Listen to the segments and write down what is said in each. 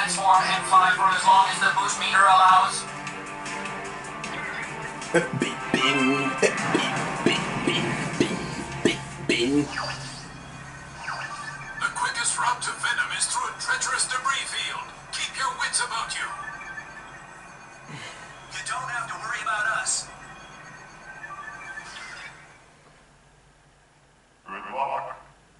transform M5 for as long as the boost meter allows. Beep, bing, beep, beep, beep, beep, beep, bing. The quickest route to Venom is through a treacherous debris field. Keep your wits about you. You don't have to worry about us. Good luck.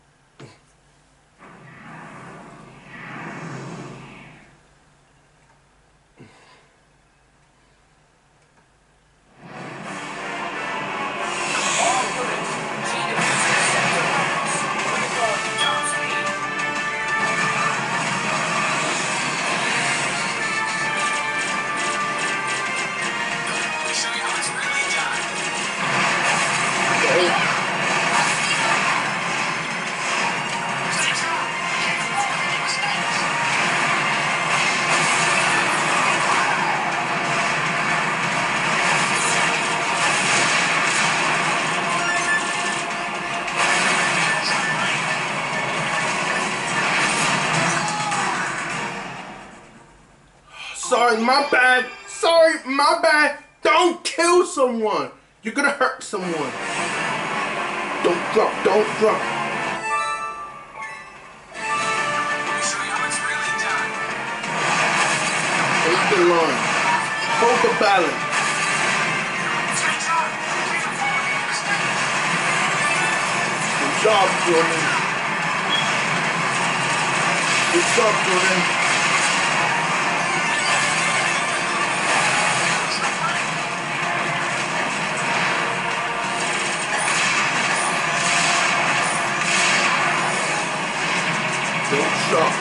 Sorry, my bad. Sorry, my bad. Don't kill someone. You're gonna hurt someone. Don't drop, don't drop. Show you how it's really done. Hold the line. Hold the balance. Good job, Jordan. Good job, Jordan. Don't stop.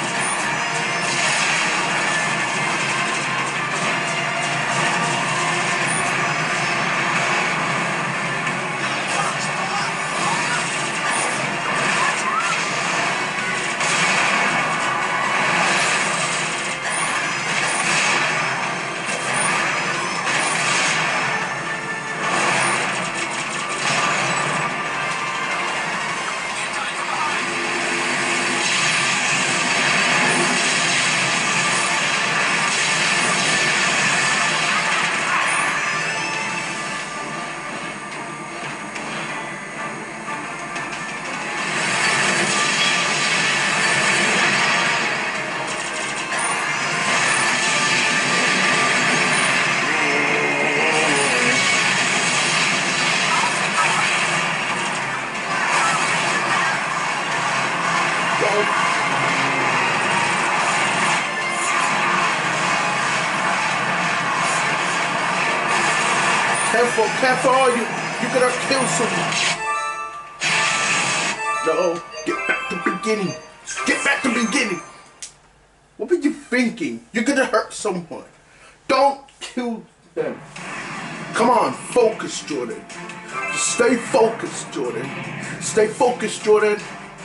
Careful, careful, you're gonna kill someone. No, get back to beginning. Get back to beginning. What were you thinking? You're gonna hurt someone. Don't kill them. Come on, focus, Jordan. Just stay focused, Jordan. Stay focused, Jordan.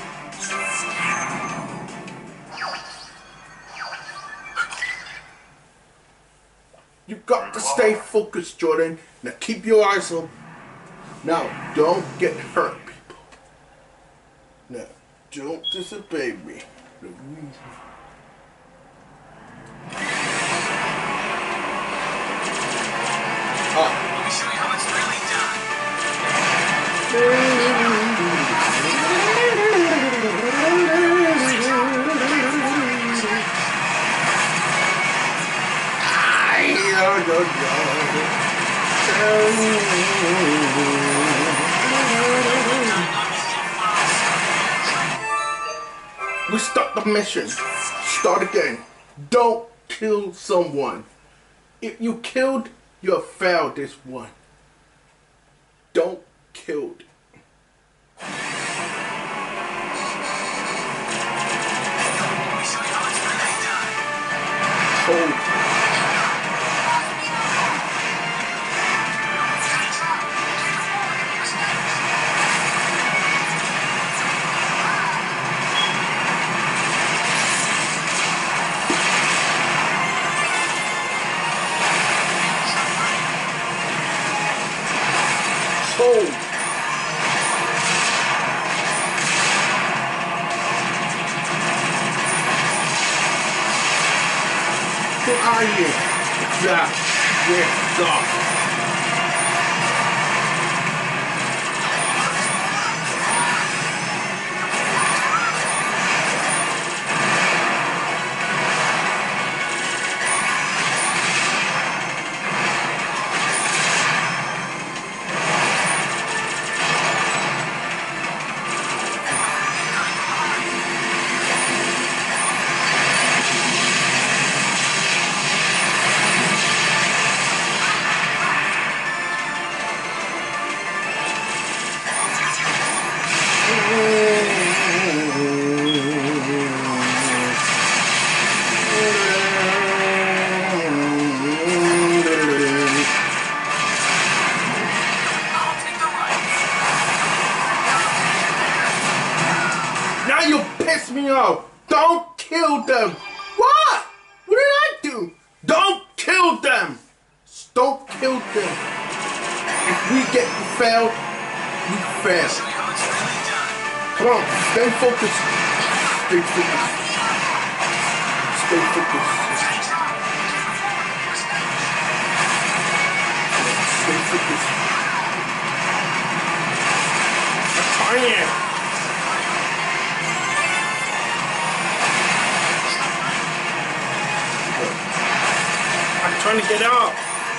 You got to stay focused, Jordan. Now keep your eyes up. Now, don't get hurt, people. Now, don't disobey me. Let me show you how it's really done. We start the mission. Start again. Don't kill someone. If you killed, you have failed this one. Don't kill. Hold. Hold. are you? Yeah, go. Now you piss me off. Don't kill them. What? What did I do? Don't kill them. Don't kill them. If we get failed, we fail. Show you how it's really done. Come on, stay focused. Stay focused. Stay focused. Stay focused. I'm trying. I'm trying to get out.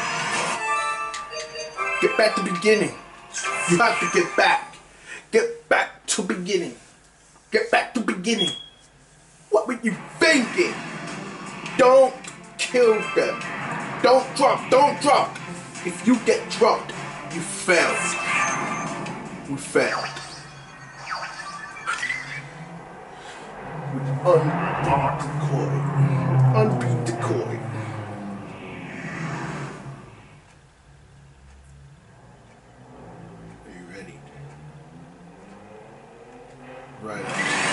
Get back to beginning. You have to get back. Get back to beginning. Get back to beginning. What were you thinking? Don't kill them. Don't drop. Don't drop. If you get dropped, you failed. We failed. Unmark decoy. Unbeat decoy. Are you ready? Right.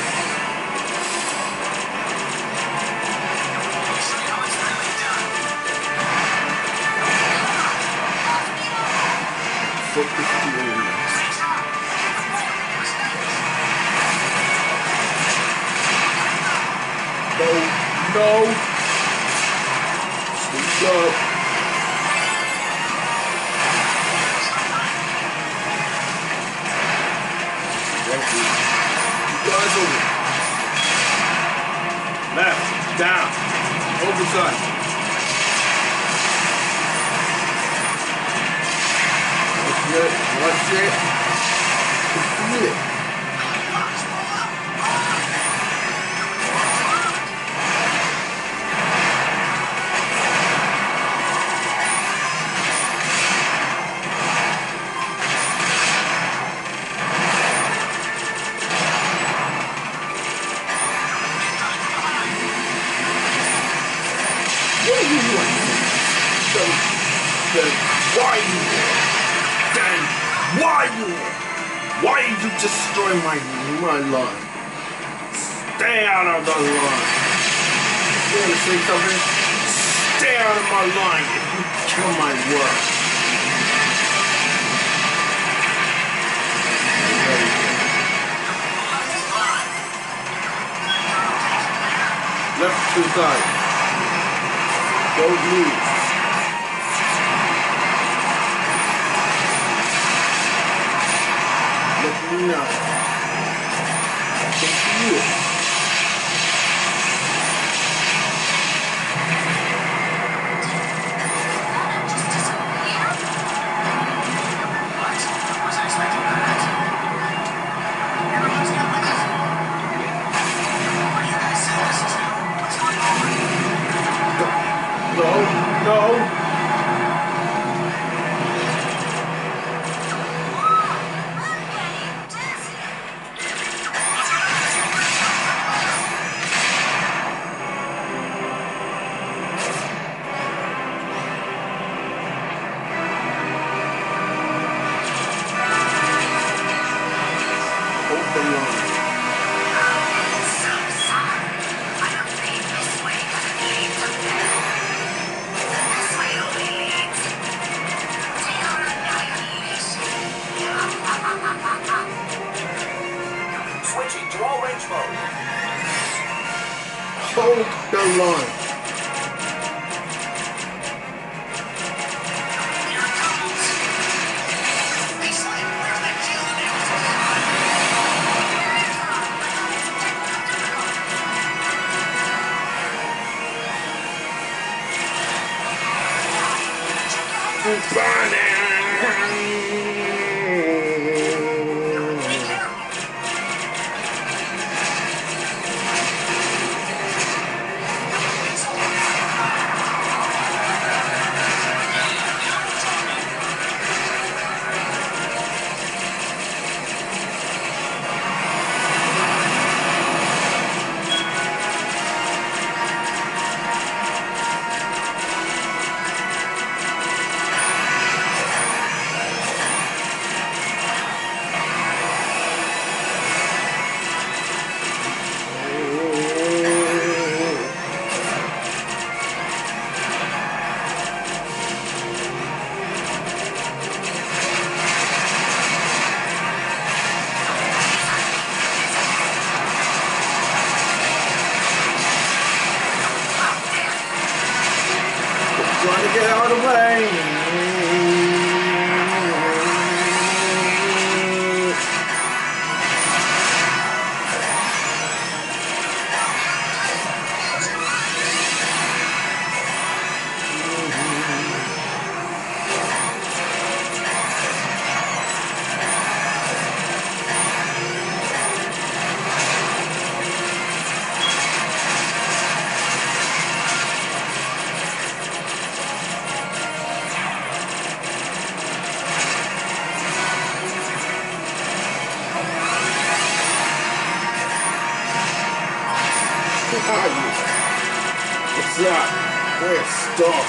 Show you how it's really done. Focus to your lead. No. Sleep up. Thank you. You guys over. Left, down, overside. Watch it. Feel it. What do you want? Then why you? Then why you? Why did you destroy my line? Stay out of the line. You want to say something? Stay out of my line if you kill my work. Left to side. Don't move. Let me know. I can feel it. Wasn't expecting that. Everyone's good with it. What do you guys say this to? What's going on? No. Hold the line. Switching to all range mode. Hold the line. Be careful. Trying to get out of the way. What's up? Where's stuff?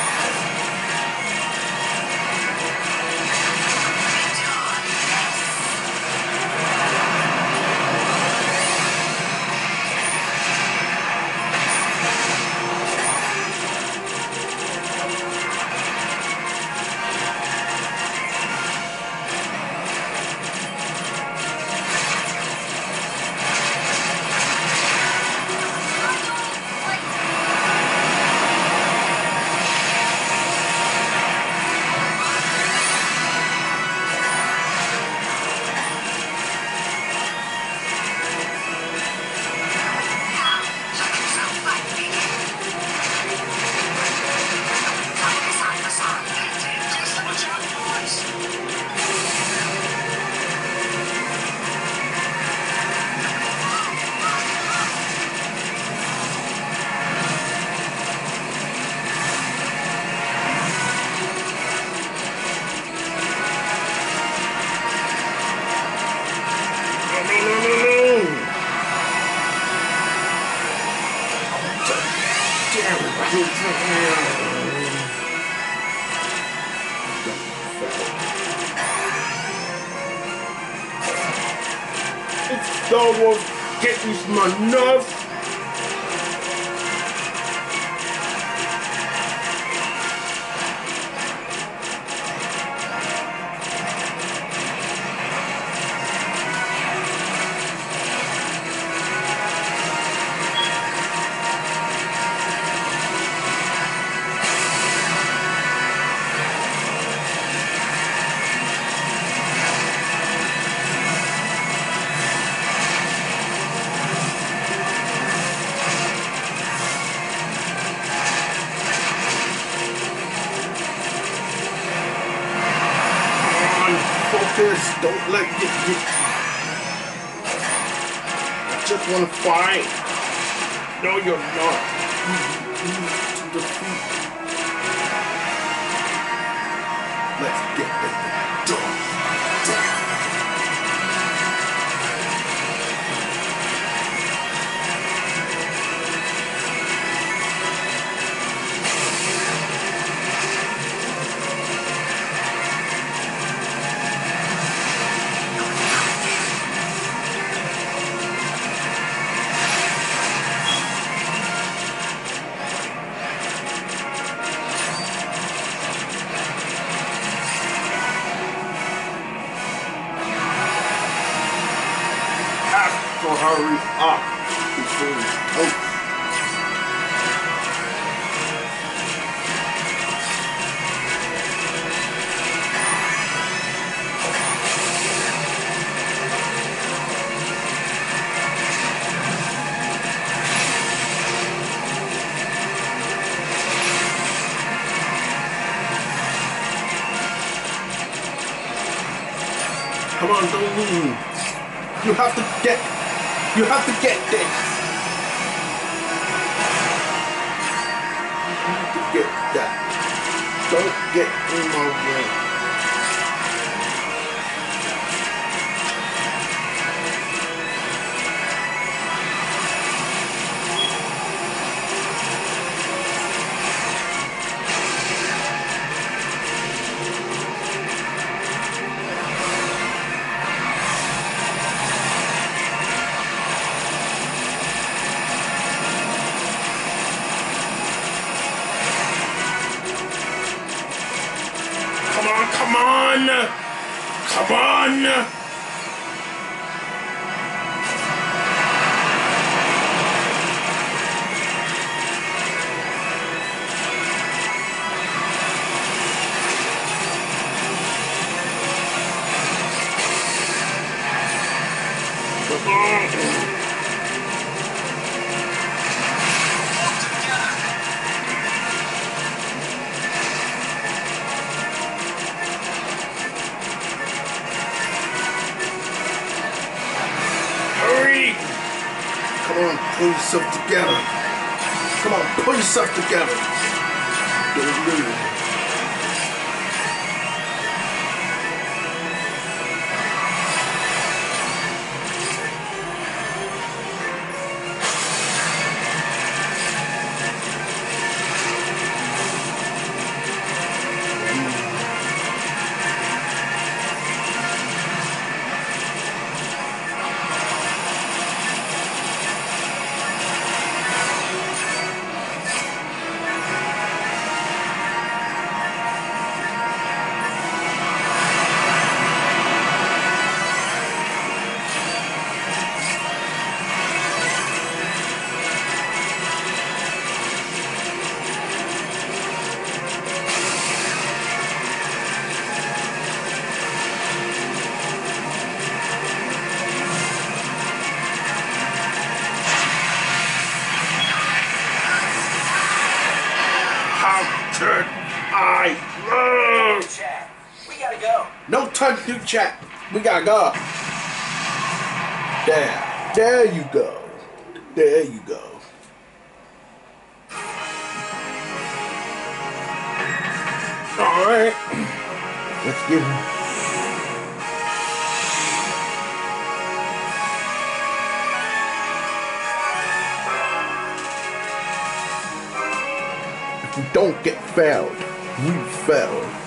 Watch out, boys. No. It's almost getting my nerves. Focus, don't let it get. I just want to fight. No, you're not. To defeat. Let's get it done. So hurry up before it's over. on, don't lean. You have to get this. You have to get that. Don't get in my way. Come on! Come on! Come on! Come on, pull yourself together. Come on, pull yourself together. Don't lose. How could I lose? Chat. We gotta go. No time to chat. We gotta go. There you go. There you go. All right. Let's give him. If we don't get failed, we failed.